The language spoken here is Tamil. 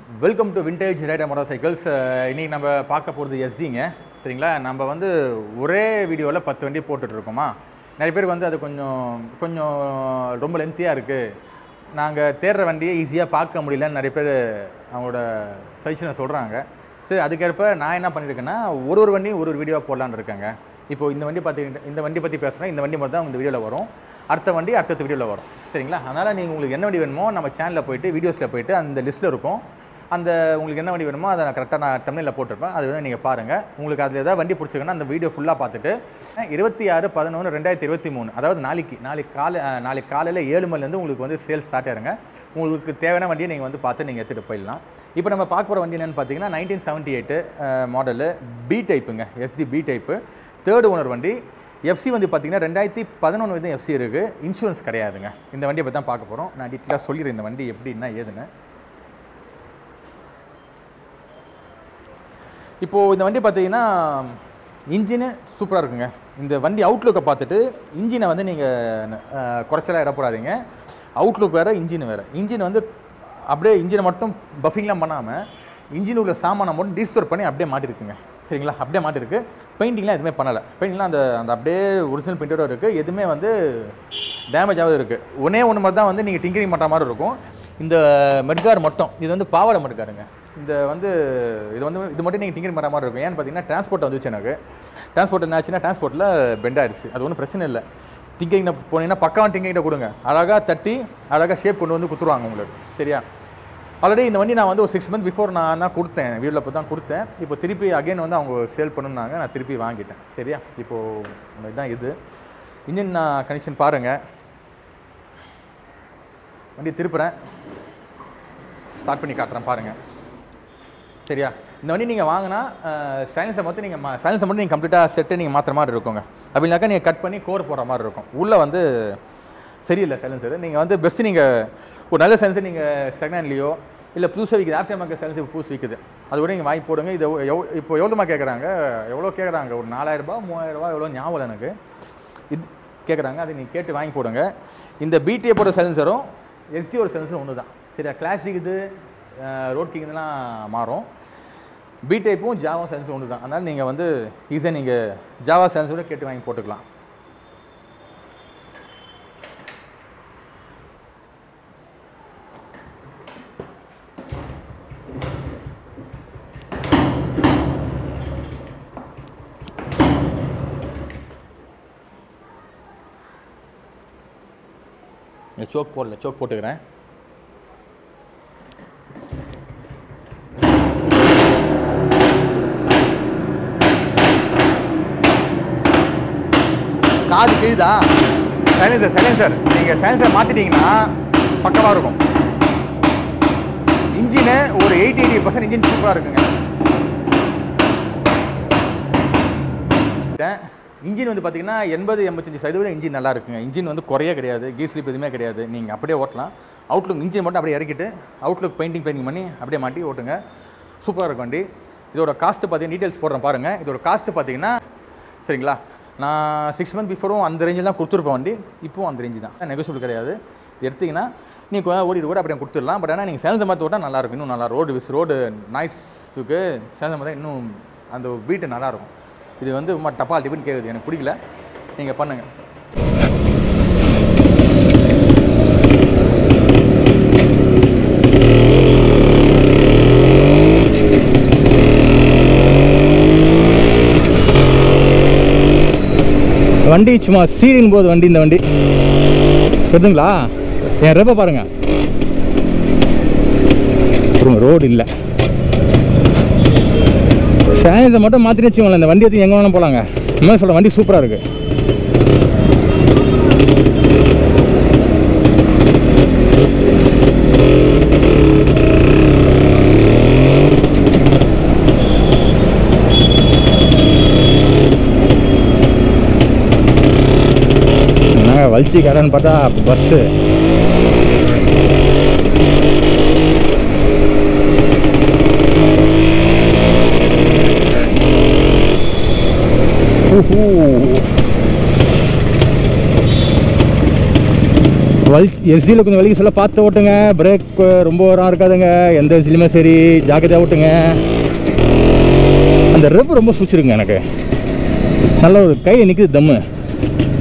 Welcome to vintage rider motor cycles. இன்றைக்கி நம்ம பார்க்க போகிறது எஸ்டிங்க. சரிங்களா, நம்ம வந்து ஒரே வீடியோவில் 10 வண்டி போட்டுட்ருக்கோமா. நிறைய பேருக்கு வந்து அது கொஞ்சம் ரொம்ப லென்த்தியாக இருக்குது, நாங்கள் தேடுற வண்டியை ஈஸியாக பார்க்க முடியலன்னு நிறைய பேர் அவங்களோட சஜஷனை சொல்கிறாங்க. சரி, அதுக்கேற்ப நான் என்ன பண்ணியிருக்கேன்னா ஒரு வண்டியும் ஒரு வீடியோவாக போடலான்னு இருக்கேங்க. இப்போது இந்த வண்டி பற்றி பேசுகிறேன். இந்த வண்டி மட்டும் தான் இந்த வீடியோவில் வரும், அடுத்த வண்டி அடுத்த வீடியோவில் வரும். சரிங்களா, அதனால் நீங்கள் உங்களுக்கு என்ன வண்டி வேணுமோ நம்ம சேனலில் போய்ட்டு வீடியோஸில் போய்ட்டு அந்த லிஸ்ட்டில் இருக்கும். அந்த உங்களுக்கு என்ன வண்டி வேணுமோ அதை நான் கரெக்டாக நான் தமிழில் போட்டிருப்பேன். அது வந்து நீங்கள் பாருங்கள். உங்களுக்கு அதில் ஏதாவது வண்டி பிடிச்சிருக்குன்னா அந்த வீடியோ ஃபுல்லாக பார்த்துட்டு 26/11/2023 அதாவது நாளைக்கு காலையில் 7 மணிலேருந்து உங்களுக்கு வந்து சேல்ஸ் ஸ்டார்ட் ஆயிருங்க. உங்களுக்கு தேவையான வண்டியை நீங்கள் வந்து பார்த்து நீங்கள் எடுத்துகிட்டு போயிடலாம். இப்போ நம்ம பார்க்க போகிற வண்டி என்னென்னு பார்த்தீங்கன்னா 1978 மாடலு பி டைப்புங்க, SD B type, third owner வண்டி. எஃப்சி வந்து பார்த்தீங்கன்னா 2011 வந்து எஃப்சி இருக்குது, இன்சூரன்ஸ் கிடையாதுங்க. இந்த வண்டியை பற்றி தான் பார்க்க போகிறோம். நான் டீட்டெயிலாக சொல்லிடுறேன் இந்த வண்டி எப்படின்னா ஏதுன்னு. இப்போது இந்த வண்டி பார்த்தீங்கன்னா இன்ஜினு சூப்பராக இருக்குங்க. இந்த வண்டி அவுட்லுக்கை பார்த்துட்டு இன்ஜினை வந்து நீங்கள் குறைச்சலாக இடப்படாதீங்க. அவுட்லுக் வேறு, இன்ஜின் வேறு. இன்ஜின் வந்து அப்படியே இன்ஜினை மட்டும் பஃபிங்லாம் பண்ணாமல் இன்ஜின் உள்ள சாமானை மட்டும் டீஸ்டோர் பண்ணி அப்படியே மாட்டிருக்குங்க. சரிங்களா, அப்படியே மாட்டிருக்கு. பெயிண்டிங்லாம் எதுவுமே பண்ணலை. பெயிண்டிங்லாம் அந்த அப்படியே ஒரிஜினல் பெயிண்டோட இருக்குது. எதுவுமே வந்து டேமேஜ் ஆகுது இருக்குது. ஒன்று மாதிரி தான் வந்து நீங்கள் டிங்கரிங் பண்ணுற மாதிரி இருக்கும். இந்த மெட்கார் மட்டும் இது வந்து பாவாடை மெட்காருங்க. இது மட்டும் நீங்கள் டிங்கரிங் பண்ணுற மாதிரி இருக்கும். ஏன்னு பார்த்தீங்கன்னா டிரான்ஸ்போர்ட் வந்துச்சு. எனக்கு டிரான்ஸ்போர்ட் என்ன ஆச்சுன்னா டிரான்ஸ்போர்ட்டில் பெண்ட் ஆயிடுச்சு. அது ஒன்றும் பிரச்சனை இல்லை. டிங்கரிங் போனீங்கன்னா பக்காவான டிங்கரிங்கிட்ட கொடுங்க, அழகாக தட்டி அழகாக ஷேப் கொண்டு வந்து கொடுத்துருவாங்க உங்களுக்கு. சரியா, ஆல்ரெடி இந்த வண்டி நான் வந்து ஒரு 6 months பிஃபோர் நான் தான் கொடுத்தேன், வீட்டில் இப்போ தான் கொடுத்தேன். இப்போ திருப்பி அகைன் வந்து அவங்க சேல் பண்ணுனாங்க, நான் திருப்பி வாங்கிட்டேன். சரியா, இப்போது இதுதான் இது இன்ஜின் கண்டிஷன் பாருங்கள். வண்டி திருப்புறேன், ஸ்டார்ட் பண்ணி காட்டுறேன் பாருங்கள். சரியா, இந்த வண்டி நீங்கள் வாங்கினா சைலன்ஸை மட்டும் நீங்கள் கம்ப்ளீட்டாக செட்டு நீங்கள் மாற்றுற மாதிரி இருக்குங்க. அப்படின்னாக்கா நீங்கள் கட் பண்ணி கோர் போடுற மாதிரி இருக்கும். உள்ளே வந்து சரியில்லை சைலன்சர். நீங்கள் வந்து பெஸ்ட்டு நீங்கள் ஒரு நல்ல சைலன்சர் நீங்கள் செகண்ட் ஹேண்ட்லேயோ இல்லை புதுசாக விற்குது, ஆஃப்டர் மார்க்கெட் சைலன்சர் புதுசு விற்குது, அது கூட நீங்கள் வாங்கி போடுங்க. இது இப்போ எவ்வளோமா கேட்குறாங்க, எவ்வளோ கேட்குறாங்க, ஒரு 4000 3000 எவ்வளோ ஞாபகம் எனக்கு இது கேட்குறாங்க. அதை நீங்கள் கேட்டு வாங்கி போடுங்க. இந்த பிடிஏ போடுற சைலன்சரும் எஸ்டி ஒரு சைலன்சரும் ஒன்று தான். சரியா, கிளாசிக் இது ரோட் கிங் இதெல்லாம் மாறும். பி டைப்பும் ஜாவா சைலன்சர் ஒன்று தான். அதனால் நீங்கள் வந்து ஈஸியாக நீங்கள் ஜாவா சைலன்சரோட கேட்டு வாங்கி போட்டுக்கலாம். சோக் போடல, சோக் போட்டுக்கிறேன். காது கிழிதா சைலன்சர் நீங்கள் சைலன்சர் மாற்றிட்டீங்கன்னா பக்கமாக இருக்கும். இன்ஜினு ஒரு 80% இன்ஜின் சூப்பராக இருக்குங்க. இன்ஜின் வந்து பார்த்தீங்கன்னா 80-85% இன்ஜின் நல்லா இருக்குங்க. இன்ஜின் வந்து குறைய கிடையாது, கீர் ஸ்லிப் எதுவுமே கிடையாது. நீங்கள் அப்படியே ஓட்டலாம். அவுட்லுக் இன்ஜின் மட்டும் அப்படியே இறக்கிட்டு அவுட்லுக் பெயிண்டிங் பண்ணி அப்படியே மாட்டி ஓட்டுங்க. சூப்பராக இருக்கும் வண்டி. இதோட காஸ்ட்டு பார்த்தீங்கன்னா டீட்டெயில்ஸ் போடுறேன் பாருங்கள். இதோட காஸ்ட்டு பார்த்தீங்கன்னா சரிங்களா, நான் 6 months பிஃபோரும் அந்த ரேஞ்சில் தான் கொடுத்துருப்பேன் வண்டி. இப்போவும் அந்த ரேஞ்சு தான், நெகோசியபிள் கிடையாது. எடுத்திங்கன்னா நீங்கள் ஓடிட்டு கூட அப்படியே கொடுத்துடலாம். பட் ஆனால் நீங்கள் சேலஞ்சை மாற்றி ஓட்டால் நல்லாயிருக்கும். இன்னும் நல்லா ரோடு நாய்ஸுக்கு சேலஞ்சை மாற்றி இன்னும் அந்த பீட்டு நல்லாயிருக்கும். இது வந்து ரொம்ப டப்பால் டிஃபன் கேட்குது, எனக்கு பிடிக்கல. நீங்கள் பண்ணுங்கள். வண்டி சும்மா சீரின் போது வண்டி, இந்த வண்டி தெரியுதுங்களா? என் ரெப்பை பாருங்கள், ரோடு இல்லை. சேலஞ்சை மட்டும் மாற்றினு வச்சுக்கோங்களேன், இந்த வண்டி எடுத்து எங்கே வேணாலும் போகலாங்க. இந்த சொல்கிற வண்டி சூப்பராக இருக்குது. என்னங்க வலிச்சிக்காரன்னு பார்த்தா பஸ்ஸு. எஸ்டியில் கொஞ்சம் வலிக்கு சொல்ல பார்த்து ஓட்டுங்க. பிரேக் ரொம்ப வரம் இருக்காதுங்க எந்த எஸ்டிலுமே. சரி, ஜாக்கிரதையாக ஓட்டுங்க. அந்த ரெப் ரொம்ப சூச்சிருங்க எனக்கு. நல்ல ஒரு கை நிற்குது தம்மு.